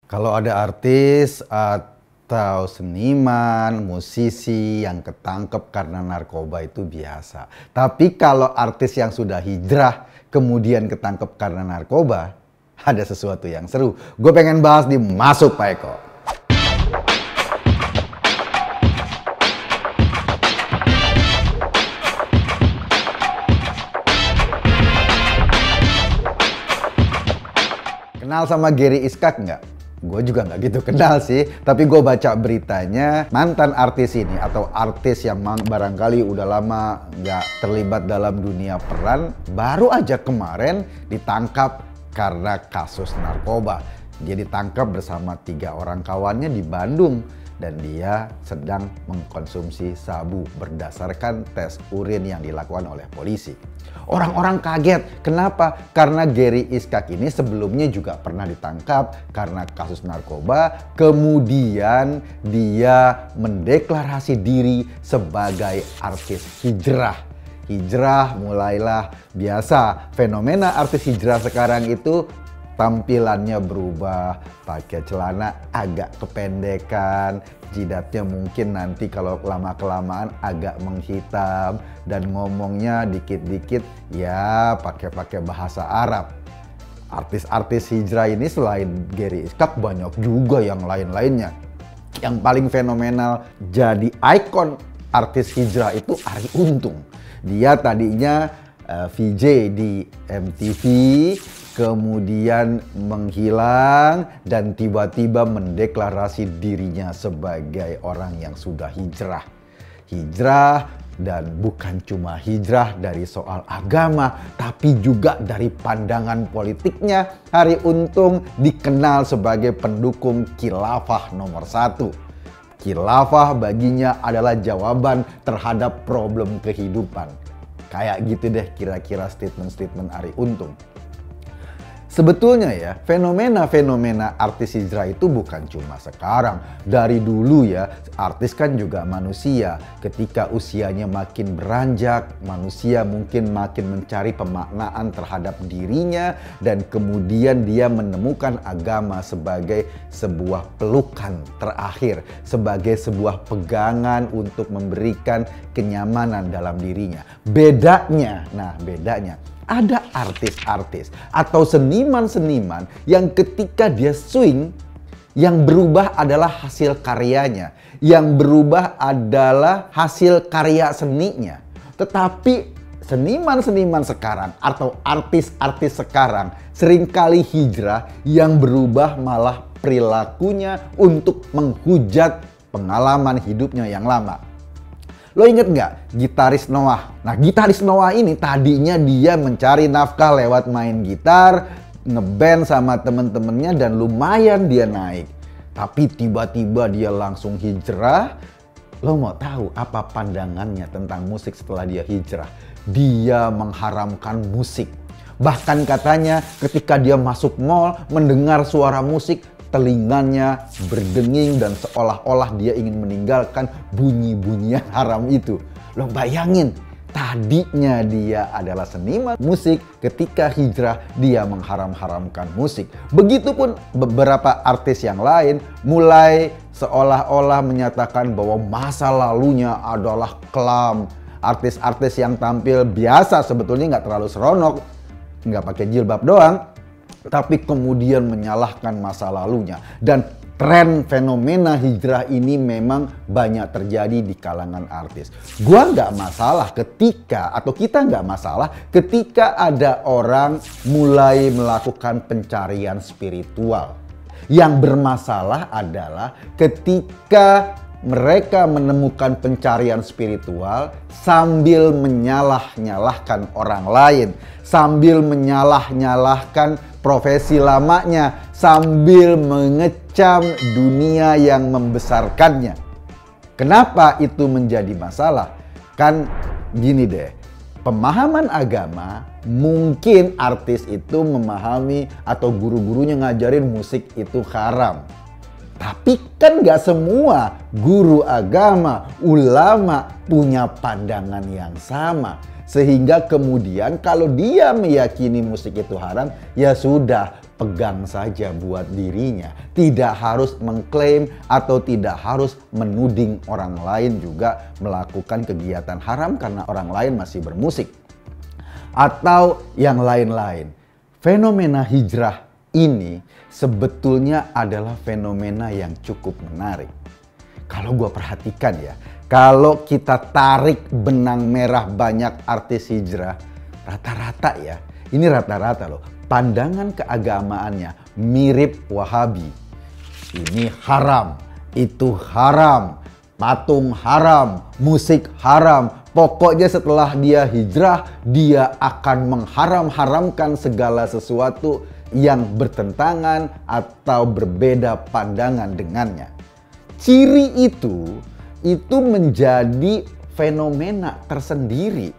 Kalau ada artis atau seniman, musisi yang ketangkep karena narkoba itu biasa. Tapi kalau artis yang sudah hijrah kemudian ketangkep karena narkoba, ada sesuatu yang seru. Gue pengen bahas di Masuk Pak Eko. Kenal sama Gary Iskak nggak? Gue juga nggak gitu kenal sih, tapi gue baca beritanya mantan artis ini atau artis yang barangkali udah lama nggak terlibat dalam dunia peran baru aja kemarin ditangkap karena kasus narkoba. Dia ditangkap bersama 3 orang kawannya di Bandung dan dia sedang mengkonsumsi sabu berdasarkan tes urin yang dilakukan oleh polisi. Orang-orang kaget. Kenapa? Karena Gary Iskak ini sebelumnya juga pernah ditangkap karena kasus narkoba. Kemudian dia mendeklarasi diri sebagai artis hijrah. Hijrah mulailah biasa. Fenomena artis hijrah sekarang itu tampilannya berubah, pakai celana agak kependekan, jidatnya mungkin nanti kalau lama-kelamaan agak menghitam, dan ngomongnya dikit-dikit ya pakai bahasa Arab. Artis-artis hijrah ini selain Gary Iskak banyak juga yang lain-lainnya. Yang paling fenomenal jadi ikon artis hijrah itu Arie Untung. Dia tadinya VJ di MTV, kemudian menghilang dan tiba-tiba mendeklarasi dirinya sebagai orang yang sudah hijrah. Hijrah, dan bukan cuma hijrah dari soal agama, tapi juga dari pandangan politiknya. Arie Untung dikenal sebagai pendukung khilafah nomor 1. Khilafah baginya adalah jawaban terhadap problem kehidupan. Kayak gitu deh kira-kira statement-statement Arie Untung. Sebetulnya ya, fenomena-fenomena artis hijrah itu bukan cuma sekarang. Dari dulu ya, artis kan juga manusia. Ketika usianya makin beranjak, manusia mungkin makin mencari pemaknaan terhadap dirinya. Dan kemudian dia menemukan agama sebagai sebuah pelukan terakhir. Sebagai sebuah pegangan untuk memberikan kenyamanan dalam dirinya. Bedanya, ada artis-artis atau seniman-seniman yang ketika dia swing, yang berubah adalah hasil karyanya. Yang berubah adalah hasil karya seninya. Tetapi seniman-seniman sekarang atau artis-artis sekarang seringkali hijrah, yang berubah malah perilakunya untuk menghujat pengalaman hidupnya yang lama. Lo inget nggak gitaris Noah? Nah, gitaris Noah ini tadinya dia mencari nafkah lewat main gitar, ngeband sama temen-temennya dan lumayan dia naik. Tapi tiba-tiba dia langsung hijrah. Lo mau tahu apa pandangannya tentang musik setelah dia hijrah? Dia mengharamkan musik. Bahkan katanya ketika dia masuk mall mendengar suara musik, telinganya berdenging dan seolah-olah dia ingin meninggalkan bunyi-bunyian haram itu. Lo bayangin, tadinya dia adalah seniman musik, ketika hijrah dia mengharam-haramkan musik. Begitupun beberapa artis yang lain mulai seolah-olah menyatakan bahwa masa lalunya adalah kelam. Artis-artis yang tampil biasa sebetulnya nggak terlalu seronok, nggak pakai jilbab doang, tapi kemudian menyalahkan masa lalunya. Dan tren fenomena hijrah ini memang banyak terjadi di kalangan artis. Gua nggak masalah ketika, atau kita nggak masalah ketika ada orang mulai melakukan pencarian spiritual. Yang bermasalah adalah ketika mereka menemukan pencarian spiritual sambil menyalah-nyalahkan orang lain, sambil menyalah-nyalahkan profesi lamanya, sambil mengecam dunia yang membesarkannya. Kenapa itu menjadi masalah? Kan gini deh, pemahaman agama mungkin artis itu memahami atau guru-gurunya ngajarin musik itu haram. Tapi kan gak semua guru agama, ulama punya pandangan yang sama. Sehingga kemudian kalau dia meyakini musik itu haram, ya sudah, pegang saja buat dirinya. Tidak harus mengklaim atau tidak harus menuding orang lain juga melakukan kegiatan haram karena orang lain masih bermusik. Atau yang lain-lain. Fenomena hijrah ini sebetulnya adalah fenomena yang cukup menarik. Kalau gue perhatikan ya, kalau kita tarik benang merah banyak artis hijrah, rata-rata ya, ini rata-rata loh, pandangan keagamaannya mirip Wahabi. Ini haram, itu haram, patung haram, musik haram. Pokoknya setelah dia hijrah, dia akan mengharam-haramkan segala sesuatu yang bertentangan atau berbeda pandangan dengannya. Ciri itu menjadi fenomena tersendiri.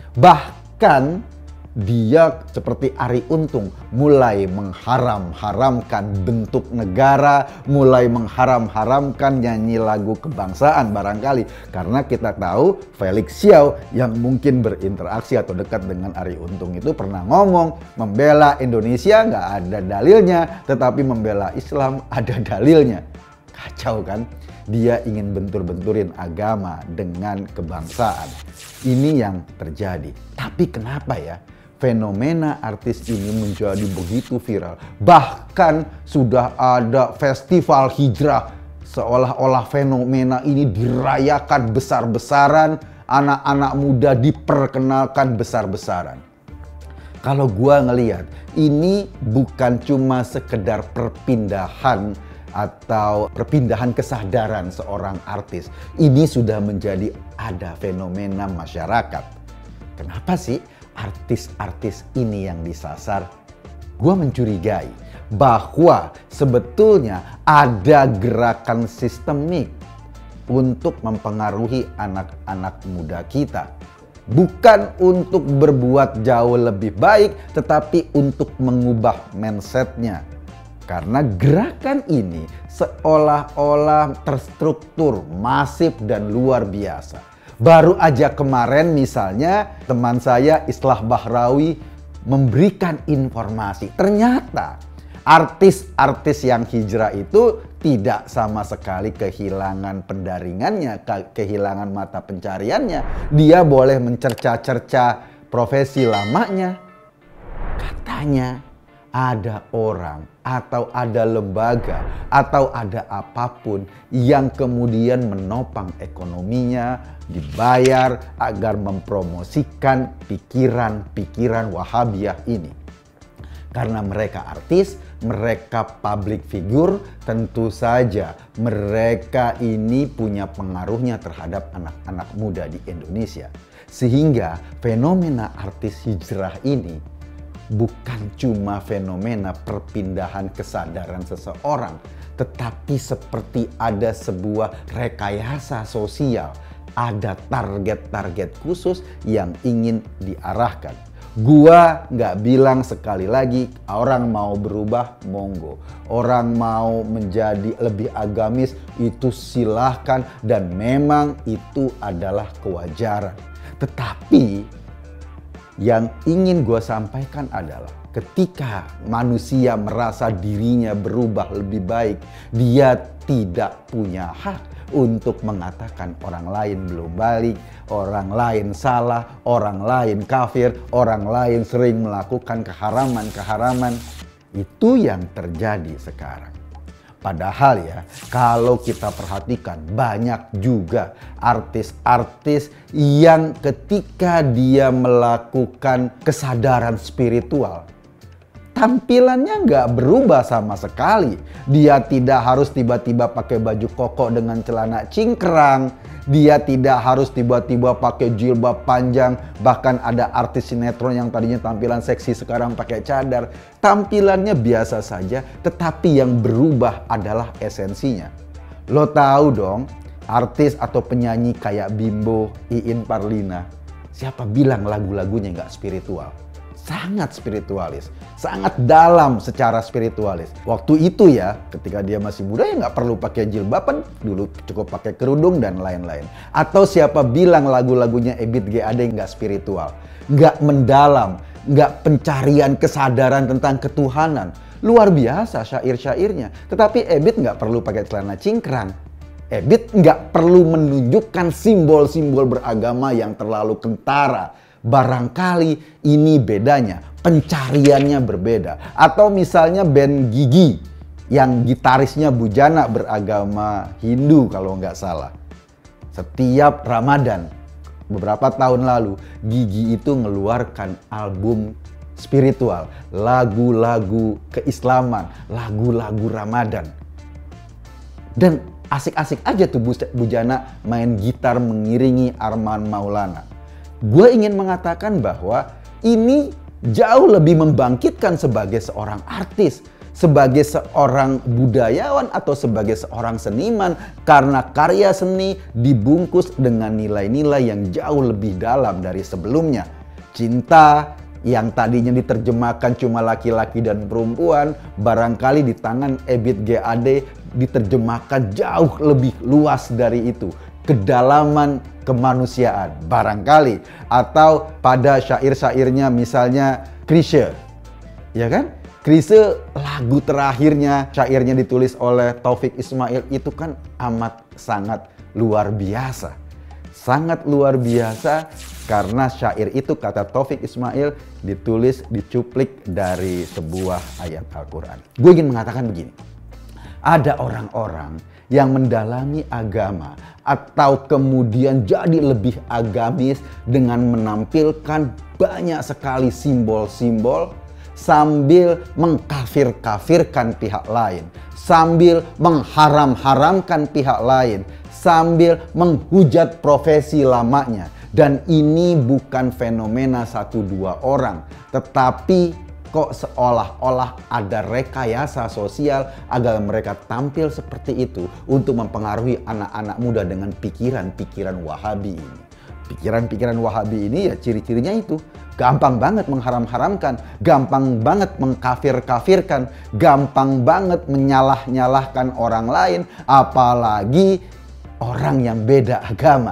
Bahkan dia seperti Arie Untung mulai mengharam-haramkan bentuk negara, mulai mengharam-haramkan nyanyi lagu kebangsaan barangkali. Karena kita tahu Felix Xiao yang mungkin berinteraksi atau dekat dengan Arie Untung itu pernah ngomong membela Indonesia nggak ada dalilnya, tetapi membela Islam ada dalilnya. Kacau kan? Dia ingin bentur-benturin agama dengan kebangsaan. Ini yang terjadi. Tapi kenapa ya? Fenomena artis ini menjadi begitu viral. Bahkan sudah ada festival hijrah. Seolah-olah fenomena ini dirayakan besar-besaran. Anak-anak muda diperkenalkan besar-besaran. Kalau gua ngelihat, ini bukan cuma sekedar perpindahan atau perpindahan kesadaran seorang artis. Ini sudah menjadi ada fenomena masyarakat. Kenapa sih artis-artis ini yang disasar? Gua mencurigai bahwa sebetulnya ada gerakan sistemik untuk mempengaruhi anak-anak muda kita. Bukan untuk berbuat jauh lebih baik, tetapi untuk mengubah mindsetnya. Karena gerakan ini seolah-olah terstruktur, masif dan luar biasa. Baru aja kemarin misalnya teman saya Islah Bahrawi memberikan informasi. Ternyata artis-artis yang hijrah itu tidak sama sekali kehilangan pendaringannya, kehilangan mata pencariannya. Dia boleh mencerca-cerca profesi lamanya. Katanya ada orang atau ada lembaga atau ada apapun yang kemudian menopang ekonominya, dibayar agar mempromosikan pikiran-pikiran Wahabiyah ini. Karena mereka artis, mereka public figure, tentu saja mereka ini punya pengaruhnya terhadap anak-anak muda di Indonesia. Sehingga fenomena artis hijrah ini bukan cuma fenomena perpindahan kesadaran seseorang, tetapi seperti ada sebuah rekayasa sosial, ada target-target khusus yang ingin diarahkan. Gua nggak bilang sekali lagi orang mau berubah monggo, orang mau menjadi lebih agamis itu silahkan dan memang itu adalah kewajaran. Tetapi yang ingin gue sampaikan adalah ketika manusia merasa dirinya berubah lebih baik, dia tidak punya hak untuk mengatakan orang lain belum balik, orang lain salah, orang lain kafir, orang lain sering melakukan keharaman-keharaman. Itu yang terjadi sekarang. Padahal ya, kalau kita perhatikan banyak juga artis-artis yang ketika dia melakukan kesadaran spiritual, tampilannya nggak berubah sama sekali. Dia tidak harus tiba-tiba pakai baju koko dengan celana cingkrang. Dia tidak harus tiba-tiba pakai jilbab panjang. Bahkan ada artis sinetron yang tadinya tampilan seksi sekarang pakai cadar. Tampilannya biasa saja, tetapi yang berubah adalah esensinya. Lo tahu dong, artis atau penyanyi kayak Bimbo, Iin Parlina. Siapa bilang lagu-lagunya nggak spiritual? Sangat spiritualis, sangat dalam secara spiritualis. Waktu itu ya, ketika dia masih muda ya nggak perlu pakai jilbaban, dulu cukup pakai kerudung dan lain-lain. Atau siapa bilang lagu-lagunya Ebit G. Ade nggak spiritual, nggak mendalam, nggak pencarian kesadaran tentang ketuhanan. Luar biasa syair-syairnya. Tetapi Ebit nggak perlu pakai celana cingkrang. Ebit nggak perlu menunjukkan simbol-simbol beragama yang terlalu kentara. Barangkali ini bedanya, pencariannya berbeda. Atau misalnya band Gigi yang gitarisnya Bujana beragama Hindu kalau nggak salah. Setiap Ramadan, beberapa tahun lalu, Gigi itu ngeluarkan album spiritual, lagu-lagu keislaman, lagu-lagu Ramadan. Dan asik-asik aja tuh Bujana main gitar mengiringi Arman Maulana. Gue ingin mengatakan bahwa ini jauh lebih membangkitkan sebagai seorang artis, sebagai seorang budayawan atau sebagai seorang seniman, karena karya seni dibungkus dengan nilai-nilai yang jauh lebih dalam dari sebelumnya. Cinta yang tadinya diterjemahkan cuma laki-laki dan perempuan, barangkali di tangan Ebit GAD diterjemahkan jauh lebih luas dari itu. Kedalaman kemanusiaan barangkali. Atau pada syair-syairnya misalnya Chrisye, ya kan? Chrisye lagu terakhirnya, syairnya ditulis oleh Taufik Ismail itu kan amat sangat luar biasa. Sangat luar biasa karena syair itu, kata Taufik Ismail, ditulis, dicuplik dari sebuah ayat Al-Quran. Gue ingin mengatakan begini, ada orang-orang yang mendalami agama atau kemudian jadi lebih agamis dengan menampilkan banyak sekali simbol-simbol sambil mengkafir-kafirkan pihak lain, sambil mengharam-haramkan pihak lain, sambil menghujat profesi lamanya. Dan ini bukan fenomena 1-2 orang, tetapi kok seolah-olah ada rekayasa sosial agar mereka tampil seperti itu untuk mempengaruhi anak-anak muda dengan pikiran-pikiran Wahabi ini. Pikiran-pikiran Wahabi ini ya ciri-cirinya itu. Gampang banget mengharam-haramkan, gampang banget mengkafir-kafirkan, gampang banget menyalah-nyalahkan orang lain, apalagi orang yang beda agama.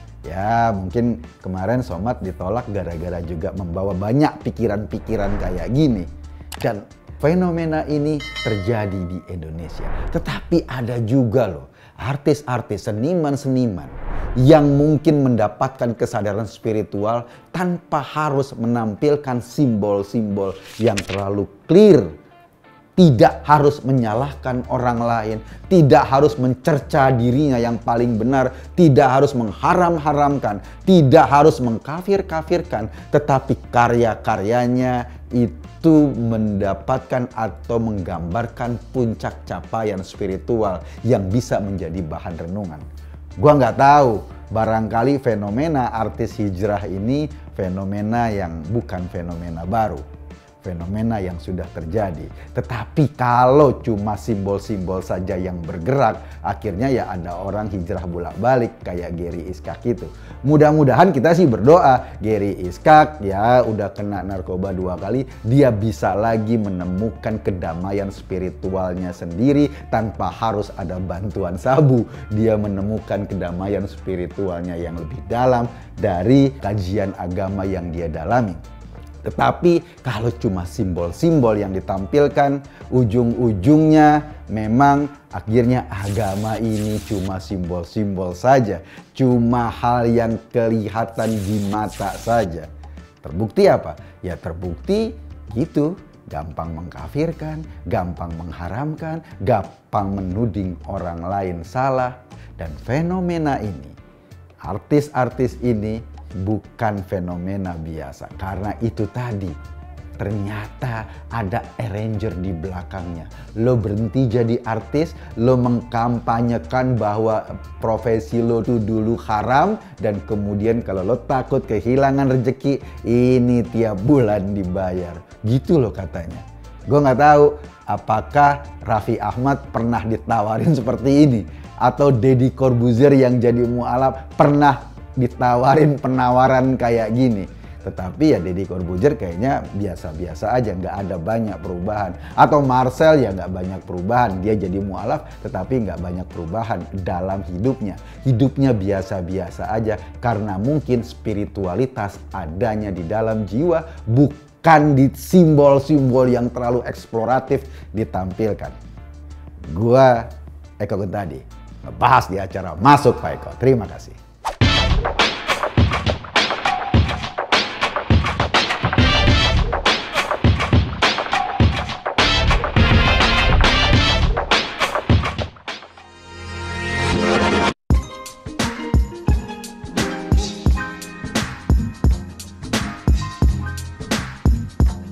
Ya mungkin kemarin Somad ditolak gara-gara juga membawa banyak pikiran-pikiran kayak gini. Dan fenomena ini terjadi di Indonesia. Tetapi ada juga loh artis-artis, seniman-seniman yang mungkin mendapatkan kesadaran spiritual tanpa harus menampilkan simbol-simbol yang terlalu clear. Tidak harus menyalahkan orang lain, tidak harus mencerca dirinya yang paling benar, tidak harus mengharam-haramkan, tidak harus mengkafir-kafirkan, tetapi karya-karyanya itu mendapatkan atau menggambarkan puncak capaian spiritual yang bisa menjadi bahan renungan. Gua nggak tahu, barangkali fenomena artis hijrah ini fenomena yang bukan fenomena baru. Fenomena yang sudah terjadi. Tetapi kalau cuma simbol-simbol saja yang bergerak, akhirnya ya ada orang hijrah bolak-balik kayak Gary Iskak itu. Mudah-mudahan kita sih berdoa Gary Iskak ya udah kena narkoba 2 kali, dia bisa lagi menemukan kedamaian spiritualnya sendiri tanpa harus ada bantuan sabu. Dia menemukan kedamaian spiritualnya yang lebih dalam dari kajian agama yang dia dalami. Tetapi kalau cuma simbol-simbol yang ditampilkan, ujung-ujungnya memang akhirnya agama ini cuma simbol-simbol saja. Cuma hal yang kelihatan di mata saja. Terbukti apa? Ya terbukti gitu. Gampang mengkafirkan, gampang mengharamkan, gampang menuding orang lain salah. Dan fenomena ini, artis-artis ini bukan fenomena biasa. Karena itu tadi, ternyata ada arranger di belakangnya. Lo berhenti jadi artis, lo mengkampanyekan bahwa profesi lo tuh dulu haram, dan kemudian kalau lo takut kehilangan rezeki, ini tiap bulan dibayar. Gitu lo katanya. Gue nggak tahu apakah Raffi Ahmad pernah ditawarin seperti ini, atau Deddy Corbuzier yang jadi mualaf pernah ditawarin penawaran kayak gini. Tetapi ya Deddy Corbuzier kayaknya biasa-biasa aja, nggak ada banyak perubahan. Atau Marcel ya nggak banyak perubahan, dia jadi mualaf tetapi nggak banyak perubahan dalam hidupnya. Hidupnya biasa-biasa aja karena mungkin spiritualitas adanya di dalam jiwa, bukan bukan di simbol-simbol yang terlalu eksploratif ditampilkan. Gua Eko Kuntadi, ngebahas di acara Masuk Pak Eko. Terima kasih.